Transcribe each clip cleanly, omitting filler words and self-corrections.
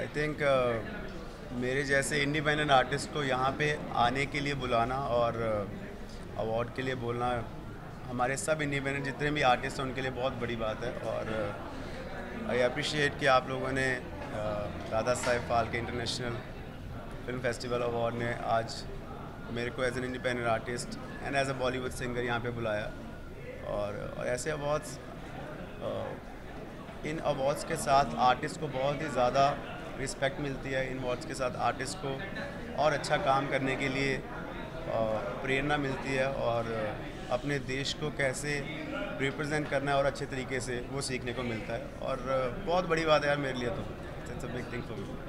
I think मेरे जैसे independent artist को यहाँ पे आने के लिए बुलाना और अवार्ड के लिए बोलना हमारे सब इंडिपेंडेंट जितने भी आर्टिस्ट हैं उनके लिए बहुत बड़ी बात है। और आई अप्रिशिएट कि आप लोगों ने Dada Saheb Phalke international film festival award ने आज मेरे को as an independent artist and as a Bollywood singer यहाँ पे बुलाया। और ऐसे अवार्ड्स, इन अवार्ड्स के साथ आर्टिस्ट को बहुत ही ज़्यादा रिस्पेक्ट मिलती है। इन अवार्ड्स के साथ आर्टिस्ट को और अच्छा काम करने के लिए प्रेरणा मिलती है और अपने देश को कैसे रिप्रेजेंट करना है और अच्छे तरीके से वो सीखने को मिलता है। और बहुत बड़ी बात है यार मेरे लिए, तो it's a big thing for me.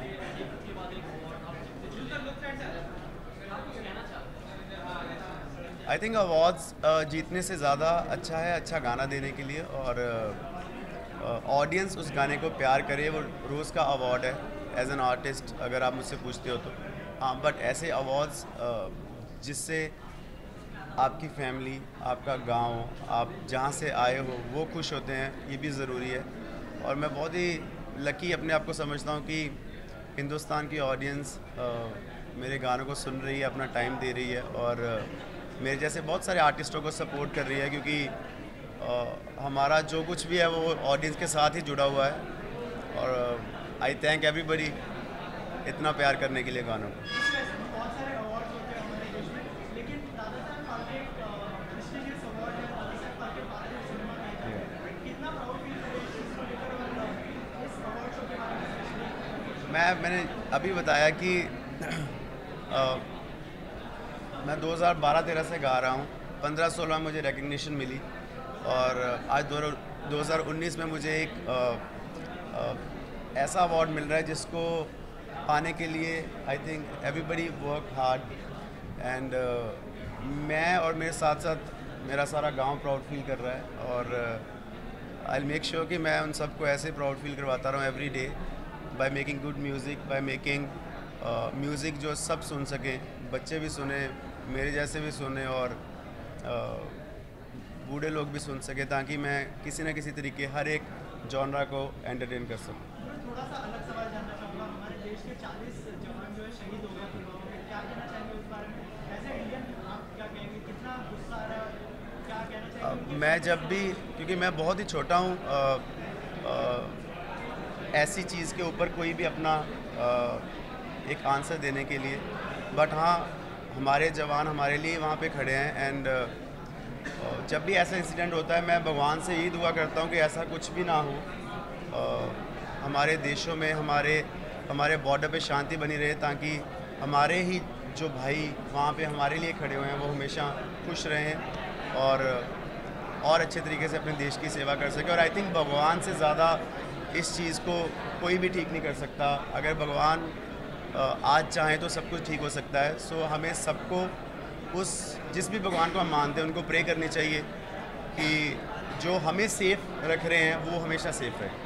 I think awards जीतने से ज़्यादा अच्छा है अच्छा गाना देने के लिए, और ऑडियंस उस गाने को प्यार करे, वो रोज़ का अवार्ड है एज एन आर्टिस्ट अगर आप मुझसे पूछते हो तो। हाँ, बट ऐसे अवार्ड्स जिससे आपकी फैमिली, आपका गांव, आप जहाँ से आए हो वो खुश होते हैं, ये भी ज़रूरी है। और मैं बहुत ही लकी अपने आप को समझता हूँ कि हिंदुस्तान की ऑडियंस मेरे गानों को सुन रही है, अपना टाइम दे रही है और मेरे जैसे बहुत सारे आर्टिस्टों को सपोर्ट कर रही है, क्योंकि हमारा जो कुछ भी है वो ऑडियंस के साथ ही जुड़ा हुआ है। और आई थैंक एवरीबडी इतना प्यार करने के लिए गानों को। मैंने अभी बताया कि मैं 2012-13 से गा रहा हूँ। 15-16 मुझे रिकग्निशन मिली और आज 2019 में मुझे एक ऐसा अवार्ड मिल रहा है जिसको पाने के लिए I think everybody work hard and मैं और मेरे साथ साथ मेरा सारा गांव प्राउड फील कर रहा है। और आई विल मेक श्योर कि मैं उन सबको ऐसे प्राउड फील करवाता रहूँ every day by making good music, by making music जो सब सुन सकें, बच्चे भी सुने, मेरे जैसे भी सुने और बूढ़े लोग भी सुन सके, ताकि मैं किसी न किसी तरीके हर एक जॉनरा को एंटरटेन कर सकूं। थोड़ा सा अलग सवाल जानना चाहूँगा। हमारे देश के 40 जवान जो है शहीद हो गए पुलवामा में, क्या कहना चाहेंगे उस बारे में? एज ए इंडियन आप क्या कहेंगे, कितना गुस्सा आ रहा है, क्या कहना चाहेंगे? मैं जब भी, क्योंकि मैं बहुत ही छोटा हूँ ऐसी चीज़ के ऊपर कोई भी अपना एक आंसर देने के लिए, बट हाँ हमारे जवान हमारे लिए वहाँ पे खड़े हैं। एंड जब भी ऐसा इंसिडेंट होता है मैं भगवान से यही दुआ करता हूँ कि ऐसा कुछ भी ना हो हमारे देशों में, हमारे बॉर्डर पे शांति बनी रहे, ताकि हमारे ही जो भाई वहाँ पे हमारे लिए खड़े हुए हैं वो हमेशा खुश रहें और अच्छे तरीके से अपने देश की सेवा कर सकें। और आई थिंक भगवान से ज़्यादा इस चीज़ को कोई भी ठीक नहीं कर सकता। अगर भगवान आज चाहें तो सब कुछ ठीक हो सकता है। सो हमें सबको उस जिस भी भगवान को हम मानते हैं उनको प्रे करनी चाहिए कि जो हमें सेफ रख रहे हैं वो हमेशा सेफ रहे।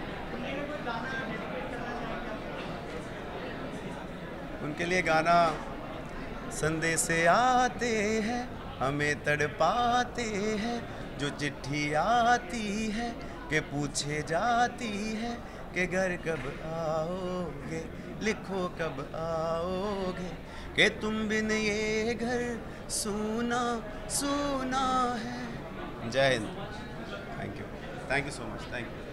उनके लिए गाना संदेश आते हैं हमें तड़पाते हैं, जो चिट्ठी आती है कि पूछे जाती है कि घर कब आओगे, लिखो कब आओगे, कि तुम बिन ये घर सूना सूना है। जय हिंद। Thank you so much. Thank you.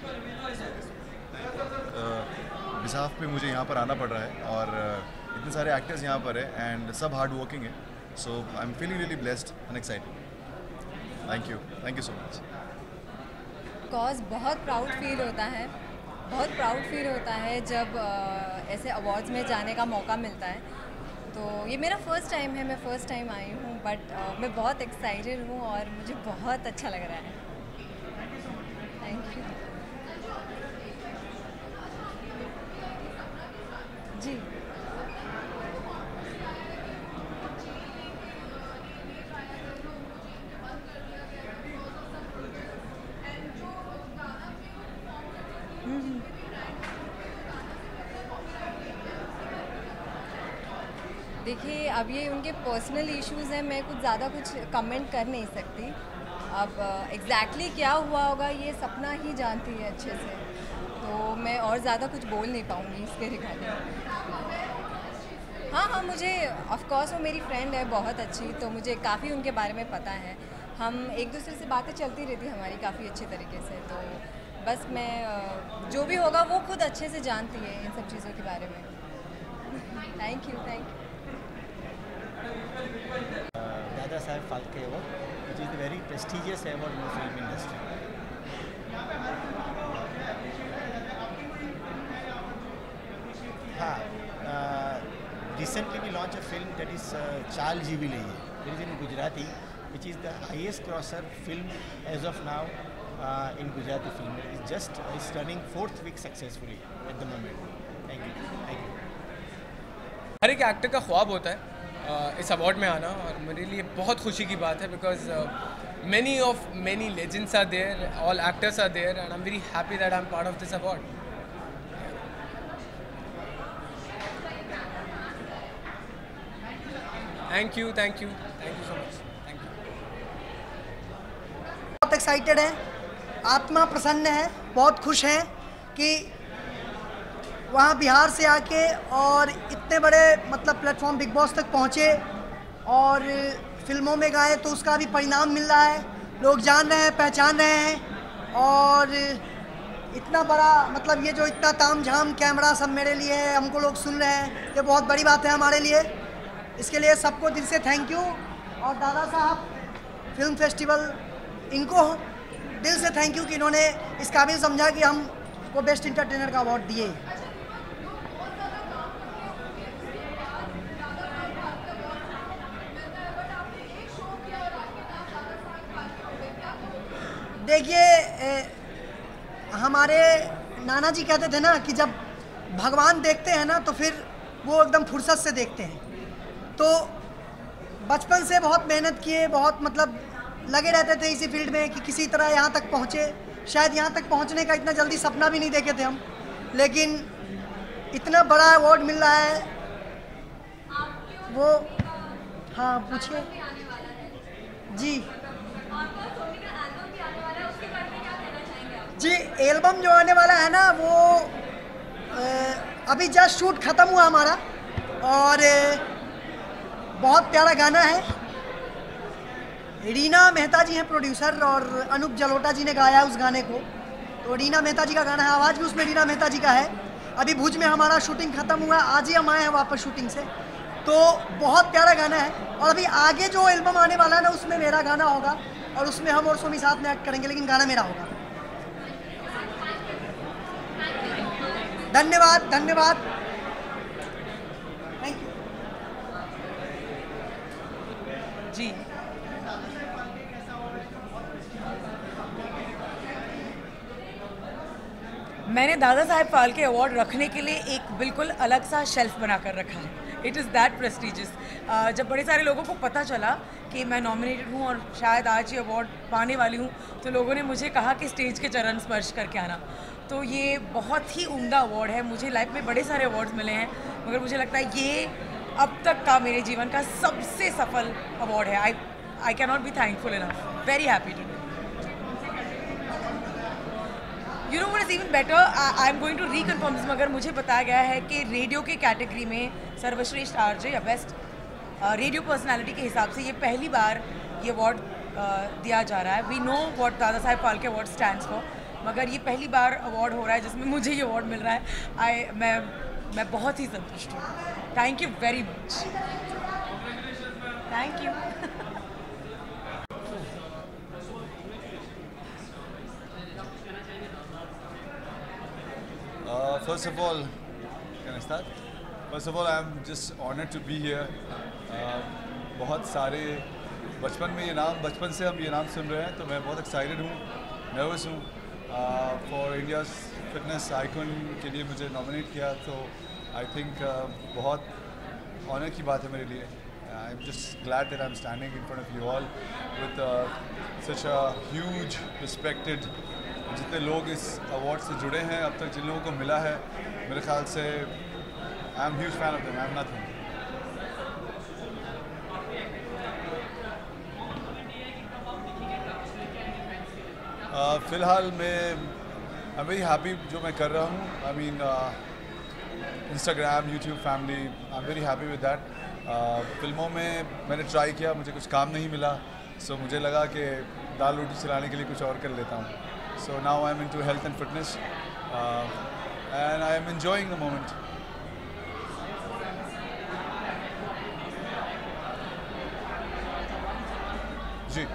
बिसाफ पे मुझे यहाँ पर आना पड़ रहा है और इतने सारे एक्टर्स यहाँ पर है एंड सब हार्ड वर्किंग है, सो I am feeling really blessed and excited. Thank you so much. Cause बहुत प्राउड फील होता है, बहुत प्राउड फील होता है जब ऐसे अवार्ड्स में जाने का मौका मिलता है। तो ये मेरा फ़र्स्ट टाइम है, मैं फ़र्स्ट टाइम आई हूँ, बट मैं बहुत एक्साइटेड हूँ और मुझे बहुत अच्छा लग रहा है। थैंक यू जी। देखिए अब ये उनके पर्सनल इश्यूज़ हैं, मैं कुछ ज़्यादा कुछ कमेंट कर नहीं सकती। अब एग्जैक्टली क्या हुआ होगा ये सपना ही जानती है अच्छे से, तो मैं और ज़्यादा कुछ बोल नहीं पाऊँगी इसके रिगार्डिंग। हाँ, मुझे ऑफ कोर्स वो मेरी फ्रेंड है बहुत अच्छी, तो मुझे काफ़ी उनके बारे में पता है। हम एक दूसरे से बातें चलती रहती हमारी काफ़ी अच्छे तरीके से, तो बस मैं जो भी होगा वो खुद अच्छे से जानती है इन सब चीज़ों के बारे में। Thank you. Dada Saheb Phalke award, which is a very prestigious award in the film industry. हाँ, recently we launched a film that is Chaal Jeevi Laye. It is in Gujarati, which is the highest crosser film as of now in Gujarati film. It is just running 4th week successfully at the moment. Thank you. हर एक actor का ख्वाब होता है इस award में आना, और मेरे लिए बहुत खुशी की बात है because many legends are there, all actors are there, and I'm very happy that I'm part of this award. Thank you so much. Thank you. बहुत एक्साइटेड है, आत्मा प्रसन्न है, बहुत खुश है कि वहाँ बिहार से आके और इतने बड़े मतलब प्लेटफॉर्म बिग बॉस तक पहुँचे और फिल्मों में गाए, तो उसका भी परिणाम मिल रहा है, लोग जान रहे हैं, पहचान रहे हैं। और इतना बड़ा मतलब ये जो इतना तामझाम कैमरा सब मेरे लिए है, हमको लोग सुन रहे हैं, ये बहुत बड़ी बात है हमारे लिए। इसके लिए सबको दिल से थैंक यू, और दादा साहब फिल्म फेस्टिवल इनको दिल से थैंक यू कि इन्होंने इस काबिल समझा कि हमको बेस्ट इंटरटेनर का अवार्ड दिए। देखिए, हमारे नाना जी कहते थे ना कि जब भगवान देखते हैं ना तो फिर वो एकदम फुर्सत से देखते हैं। तो बचपन से बहुत मेहनत किए, बहुत मतलब लगे रहते थे इसी फील्ड में कि किसी तरह यहाँ तक पहुँचे। शायद यहाँ तक पहुँचने का इतना जल्दी सपना भी नहीं देखे थे हम, लेकिन इतना बड़ा अवार्ड मिल रहा है वो। हाँ पूछिए जी, एल्बम जो आने वाला है ना वो अभी जस्ट शूट ख़त्म हुआ हमारा, और बहुत प्यारा गाना है। रीना मेहता जी हैं प्रोड्यूसर, और अनूप जलोटा जी ने गाया उस गाने को। तो रीना मेहता जी का गाना है, आवाज़ भी उसमें रीना मेहता जी का है। अभी भुज में हमारा शूटिंग ख़त्म हुआ, आज ही हम आए हैं वापस शूटिंग से। तो बहुत प्यारा गाना है, और अभी आगे जो एल्बम आने वाला है ना उसमें मेरा गाना होगा, और उसमें हम और सोमी साथ में एक्ट करेंगे, लेकिन गाना मेरा होगा। धन्यवाद। थैंक यू जी। मैंने दादा साहेब फाल्के अवार्ड रखने के लिए एक बिल्कुल अलग सा शेल्फ बनाकर रखा है। It is that prestigious. जब बड़े सारे लोगों को पता चला कि मैं नॉमिनेटेड हूँ और शायद आज ये अवार्ड पाने वाली हूँ, तो लोगों ने मुझे कहा कि स्टेज के चरण स्पर्श करके आना। तो ये बहुत ही उम्दा अवार्ड है। मुझे लाइफ में बड़े सारे अवार्ड्स मिले हैं, मगर मुझे लगता है ये अब तक का मेरे जीवन का सबसे सफल अवार्ड है। I can not be thankful enough. Very happy too. You know what is even better, I am going to reconfirm this, मगर मुझे बताया गया है कि रेडियो के कैटेगरी में सर्वश्रेष्ठ आरजे या बेस्ट रेडियो पर्सनालिटी के हिसाब से ये पहली बार ये अवार्ड दिया जा रहा है। We know what Dada Saheb Phalke award stands for, मगर ये पहली बार अवार्ड हो रहा है जिसमें मुझे ये अवार्ड मिल रहा है। मैं बहुत ही संतुष्ट हूँ। Thank you very much. Thank you. First of all, can I start? First of all, I'm just honored to be here. बहुत सारे बचपन से हम ये नाम सुन रहे हैं, तो मैं बहुत एक्साइटेड हूँ, नर्वस हूँ। फॉर इंडियाज़ फिटनेस आइकन के लिए मुझे नॉमिनेट किया, तो आई थिंक बहुत ऑनर की बात है मेरे लिए। I am just glad that I am standing in front of you all with such a huge respected. जितने लोग इस अवार्ड से जुड़े हैं अब तक, जिन लोगों को मिला है, मेरे ख्याल से I am huge fan of them. I am nothing. फ़िलहाल मैं आई एम वेरी हैप्पी जो मैं कर रहा हूँ. I mean Instagram, YouTube family, I am very happy with that. फिल्मों में मैंने ट्राई किया, मुझे कुछ काम नहीं मिला, सो मुझे लगा कि दाल रोटी चलाने के लिए कुछ और कर लेता हूँ. So now I am into health and fitness and I am enjoying the moment. जी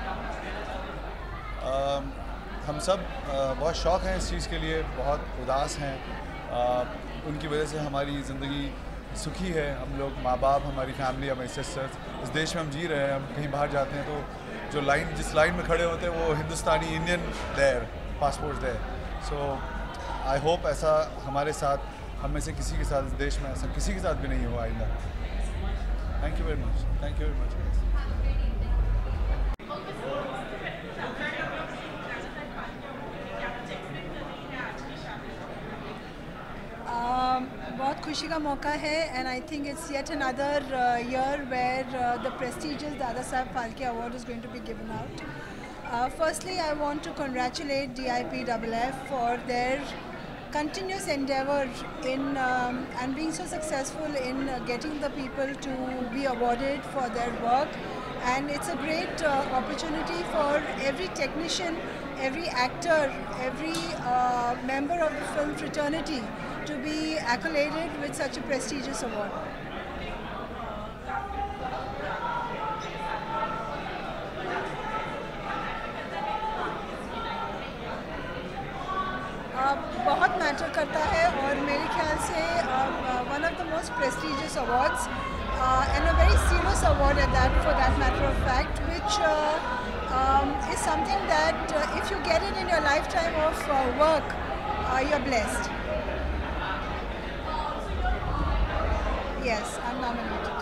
हम सब बहुत शौक़ हैं इस चीज़ के लिए, बहुत उदास हैं. उनकी वजह से हमारी ज़िंदगी सुखी है. हम लोग माँ बाप, हमारी फैमिली, हमारी सिस्टर्स, इस देश में हम जी रहे हैं. हम कहीं बाहर जाते हैं तो जो लाइन, जिस लाइन में खड़े होते हैं वो हिंदुस्तानी, Indian there, passport there. So I hope ऐसा हमारे साथ, हम में से किसी के साथ, इस देश में ऐसा किसी के साथ भी नहीं हुआ आइंदा. Thank you very much. Thank you very much. बहुत खुशी का मौका है and I think it's yet another year where the prestigious Dada Saheb Phalke award is going to be given out. Firstly, I want to congratulate DIPFF for their continuous endeavor in and being so successful in getting the people to be awarded for their work. And it's a great opportunity for every technician, every actor, every member of the film fraternity to be accoladed with such a prestigious award. बहुत matter करता है और मेरे ख्याल से one of the most prestigious awards and a very serious award at that, for that matter of fact, which is something that if you get it in your lifetime of work, you're blessed. Yes, I'm nominated.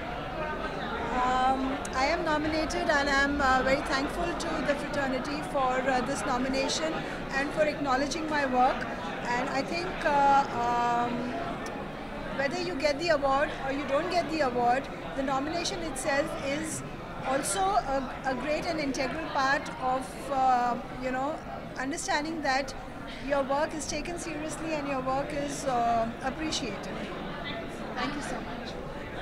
I am nominated and I'm very thankful to the fraternity for this nomination and for acknowledging my work. And I think whether you get the award or you don't get the award, the nomination itself is also a great and integral part of understanding that your work is taken seriously and your work is appreciated. Thank you so much.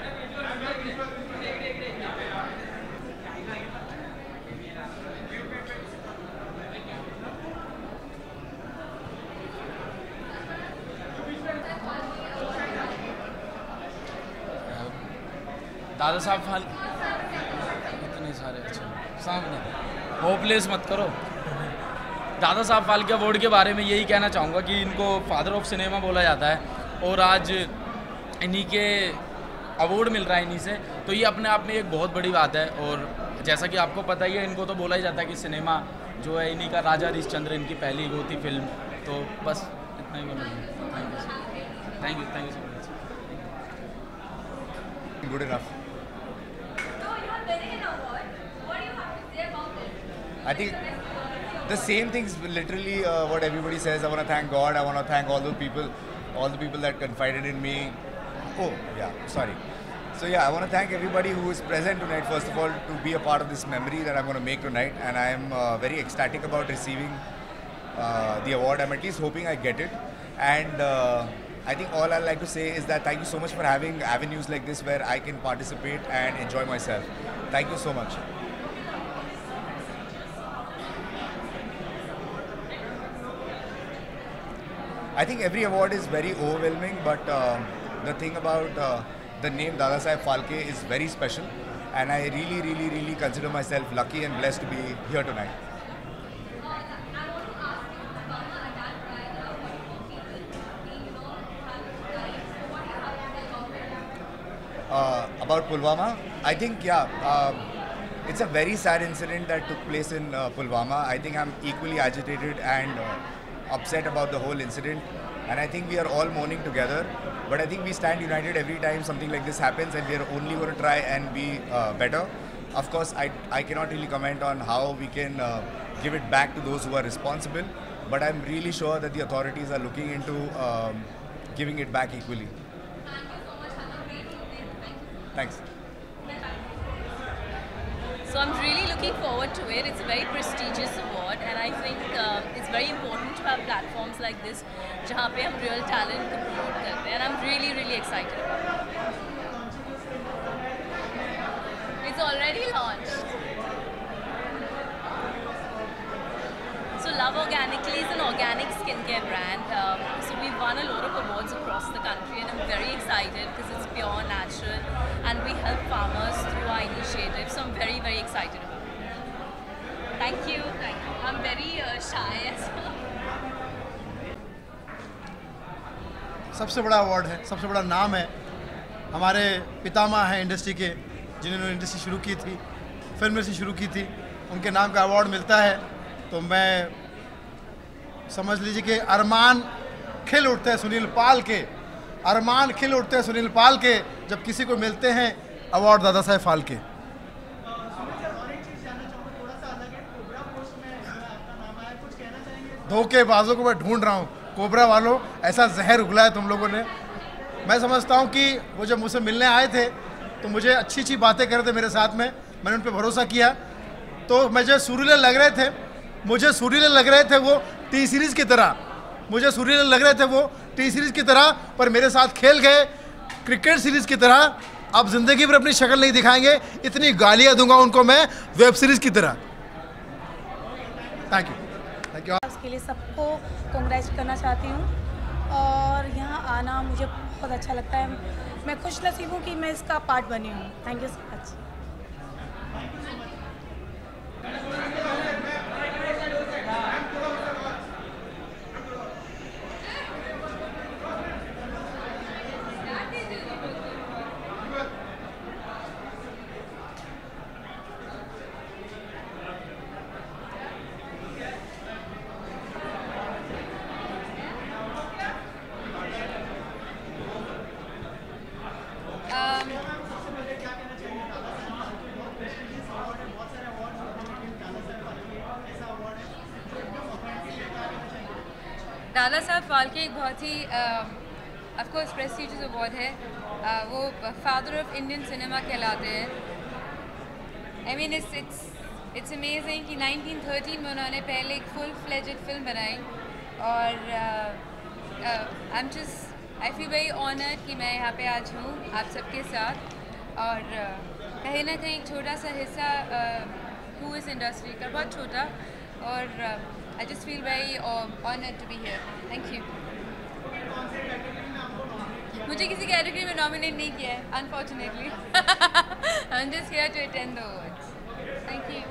Dada Saheb इतने सारे, अच्छा सामने hopeless मत करो. दादा Saheb Phalke award के बारे में यही कहना चाहूँगा कि इनको फादर ऑफ सिनेमा बोला जाता है और आज इन्हीं के अवार्ड मिल रहा है इन्हीं से, तो ये अपने आप में एक बहुत बड़ी बात है. और जैसा कि आपको पता ही है, इनको तो बोला ही जाता है कि सिनेमा जो है इन्हीं का, राजा हरिश्चंद्र इनकी पहली वो थी फिल्म. तो बस इतना ही बोलूँगा. Thank you so much. Good enough. I think the same things, literally what everybody says. I want to thank God. I want to thank all the people that confided in me. Oh, yeah, sorry. So yeah, I want to thank everybody who is present tonight, first of all, to be a part of this memory that I'm going to make tonight. And I am very ecstatic about receiving the award. I'm at least hoping I get it. And I think all I'd like to say is that thank you so much for having avenues like this where I can participate and enjoy myself. Thank you so much. I think every award is very overwhelming, but the thing about the name Dada Saheb Phalke is very special, and I really consider myself lucky and blessed to be here tonight. About Pulwama, I think it's a very sad incident that took place in Pulwama. I think I'm equally agitated and upset about the whole incident, and I think we are all mourning together, but I think we stand united every time something like this happens, and we are only going to try and be better. Of course, I cannot really comment on how we can give it back to those who are responsible, but I'm really sure that the authorities are looking into giving it back equally. Thanks. So I'm really looking forward to it. It's a very prestigious award, and I I think it's very important to have platforms like this जहाँ पे हम real talent को promote करते हैं, and I'm really really excited about it. It's already launched. So Love Organically is an organic skincare brand. So we've won a lot of awards across the country, and I'm very excited because it's pure, natural, and we help farmers through our initiative. So I'm very very excited about it. Thank you. Thank you. I'm very shy as well. सबसे बड़ा award है, सबसे बड़ा नाम है, हमारे पितामह हैं industry के, जिन्होंने इंडस्ट्री शुरू की थी, फिल्म इंडस्ट्री शुरू की थी, उनके नाम का अवार्ड मिलता है तो मैं समझ लीजिए कि अरमान खिल उठते हैं सुनील पाल के, अरमान खिल उठते हैं सुनील पाल के जब किसी को मिलते हैं अवार्ड दादा साहेब फाल्के। धोखेबाजों को मैं ढूंढ रहा हूँ, कोबरा वालों, ऐसा जहर उगला है तुम लोगों ने। मैं समझता हूँ कि वो जब मुझसे मिलने आए थे तो मुझे अच्छी अच्छी बातें कर रहे थे मेरे साथ में, मैंने उन पर भरोसा किया, तो मुझे सुरीले लग रहे थे, मुझे सुरीले लग रहे थे वो टी सीरीज़ की तरह, मुझे सुरीले लग रहे थे वो टी सीरीज़ की तरह, पर मेरे साथ खेल गए क्रिकेट सीरीज़ की तरह। अब ज़िंदगी पर अपनी शक्ल नहीं दिखाएंगे, इतनी गालियाँ दूंगा उनको मैं वेब सीरीज़ की तरह। Thank you, thank you. उसके लिए सबको कांग्रेचुलेट करना चाहती हूँ, और यहाँ आना मुझे बहुत अच्छा लगता है। मैं खुश नसीब हूँ कि मैं इसका पार्ट बनी हूँ। Thank you so much. Dada Saheb Phalke एक बहुत ही ऑफ कोर्स प्रेस्टिजियस अवार्ड है। वो फादर ऑफ इंडियन सिनेमा कहलाते हैं। आई मीन इट्स अमेजिंग कि 1913 में उन्होंने पहले एक फुल फ्लेजेड फिल्म बनाई, और आई फील वेरी ऑनर्ड कि मैं यहाँ पे आज हूँ आप सबके साथ, और कहीं ना कहीं एक छोटा सा हिस्सा हूँ इस इंडस्ट्री का, बहुत छोटा, और I just feel very honored to be here. Thank you. मुझे किसी कैटेगरी में नॉमिनेट नहीं किया है, unfortunately. I'm just here to attend the awards. Thank you.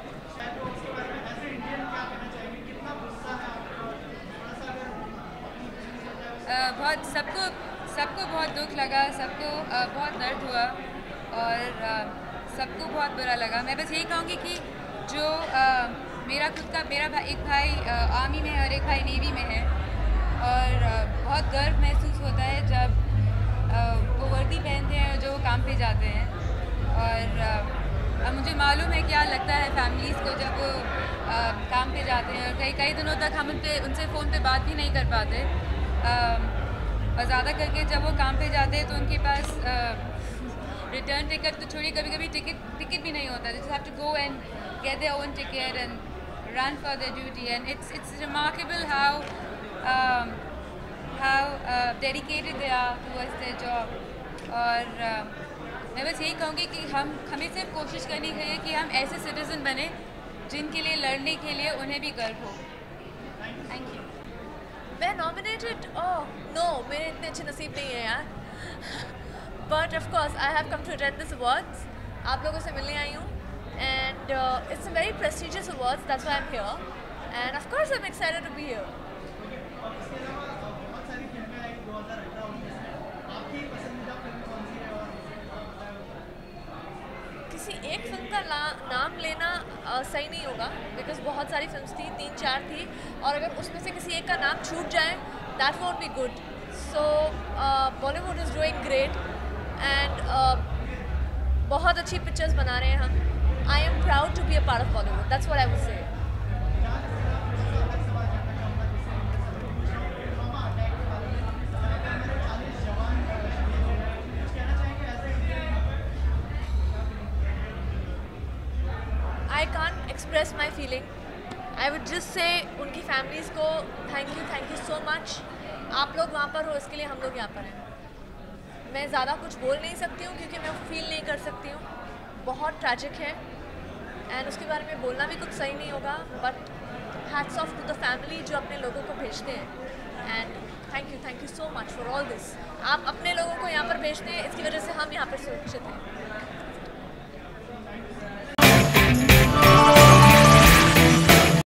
बहुत सबको बहुत दुख लगा, सबको बहुत दर्द हुआ, और सबको बहुत बुरा लगा। मैं बस यही कहूँगी कि जो मेरा एक भाई आर्मी में है और एक भाई नेवी में है, और बहुत गर्व महसूस होता है जब वो वर्दी पहनते हैं और जो वो काम पे जाते हैं, और मुझे मालूम है क्या लगता है फैमिलीज़ को जब वो काम पे जाते हैं, और कई दिनों तक हम उनसे फ़ोन पे बात भी नहीं कर पाते, और ज़्यादा करके जब वो काम पे जाते हैं तो उनके पास रिटर्न टिकट तो छोड़िए, कभी कभी टिकट भी नहीं होता। They just have to go and get their own ticket and run for their duty, and it's remarkable how dedicated they are towards their job. और मैं बस यही कहूँगी कि हमें सिर्फ कोशिश करनी चाहिए कि हम ऐसे सिटीज़न बने जिनके लिए लड़ने के लिए उन्हें भी गर्व हो। Thank you. मैं नॉमिनेटेड? ओह नो, मेरे इतने अच्छे नसीब नहीं है यार। But of course I have come to attend this awards, आप लोगों से मिलने आई हूँ, and it's a very prestigious awards, that's why I'm here, and of course I'm excited to be here. किसी एक फिल्म का नाम लेना सही नहीं होगा, बिकॉज बहुत सारी फिल्म्स थी, 3-4 थी, और अगर उसमें से किसी एक का नाम छूट जाए that won't be good. So Bollywood is doing great, and बहुत अच्छी पिक्चर्स बना रहे हैं हम। I am proud to be a part of Bollywood. That's what I would say. I can't express my feeling. I would just say उनकी families को thank you so much. आप लोग वहाँ पर हो, इसके लिए हम लोग यहाँ पर हैं। मैं ज़्यादा कुछ बोल नहीं सकती हूँ क्योंकि मैं फील नहीं कर सकती हूँ। बहुत ट्रैजिक है एंड उसके बारे में बोलना भी कुछ सही नहीं होगा, but hats off to the family जो अपने लोगों को भेजते हैं। And thank you so much for all this. आप अपने लोगों को यहाँ पर भेजते हैं, इसकी वजह से हम यहाँ पर सुरक्षित हैं।